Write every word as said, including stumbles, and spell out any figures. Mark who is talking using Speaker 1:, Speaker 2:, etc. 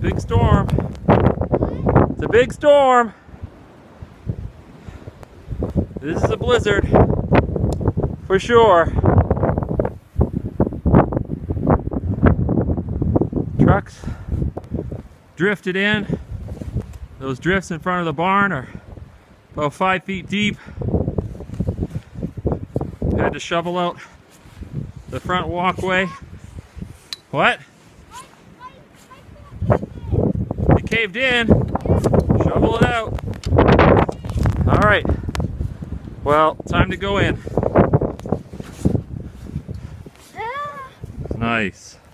Speaker 1: Big storm. It's a big storm. This is a blizzard for sure. Trucks drifted in. Those drifts in front of the barn are about five feet deep. Had to shovel out the front walkway. What? It caved in. Shovel it out. All right. Well, time to go in. Nice.